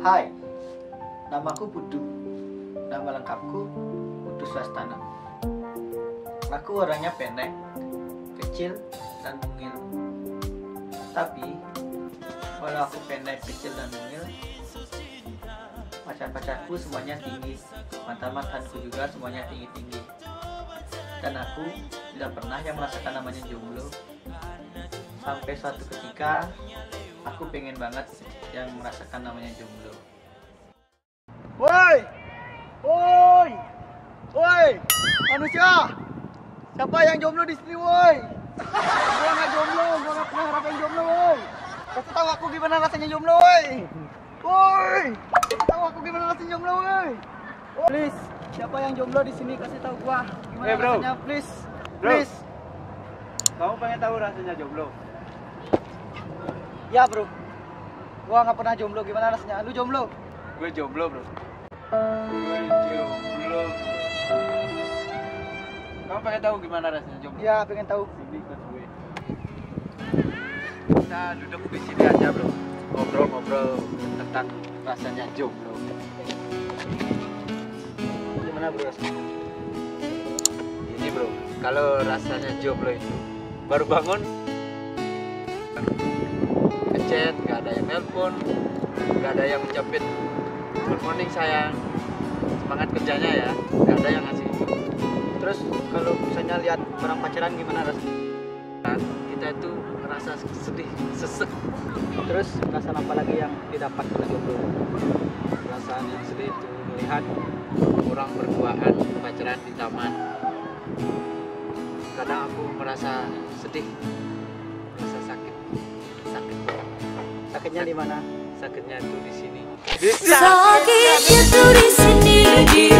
Hai, namaku Putu. Nama lengkapku Putu Swastana. Aku orangnya pendek, kecil, dan mungil. Tapi walau aku pendek, kecil, dan mungil, pacar-pacarku semuanya tinggi, mantan-mantanku juga semuanya tinggi-tinggi. Dan aku tidak pernah yang merasakan namanya jomblo. Sampai suatu ketika aku pengen banget yang merasakan namanya jomblo. Woi, woi, woi, manusia, siapa yang jomblo di sini, woi? Gua nggak jomblo, gua nggak pernah ngerasain jomblo, woi. Kasih tahu aku gimana rasanya jomblo, woi. Woi, kasih tahu aku gimana rasanya jomblo, woi. Please, siapa yang jomblo di sini kasih tahu gua gimana rasanya, please, please. Kamu pengen tahu rasanya jomblo? Ya bro, gua nggak pernah jomblo, gimana rasanya? Lu jomblo? Gue jomblo bro. Gue jomblo. Kamu pengen tahu gimana rasanya jomblo? Ya pengen tahu. Sini ikut gue. Kita duduk di sini aja bro. Ngobrol-ngobrol tentang rasanya jomblo. Gimana bro rasanya? Ini bro, kalau rasanya jomblo itu baru bangun ngechat, gak ada yang nelpon, gak ada yang ngucapin good morning sayang, semangat kerjanya ya, gak ada yang ngasih itu. Terus kalau misalnya lihat orang pacaran gimana rasanya? Kita itu ngerasa sedih, sesek. Terus perasaan apa lagi yang didapat oleh jomblo? Perasaan yang sedih itu melihat orang berduaan pacaran di taman. Kadang aku merasa sedih, merasa sakit. Sakitnya di mana? Sakitnya itu di sini. Sakit itu di sini.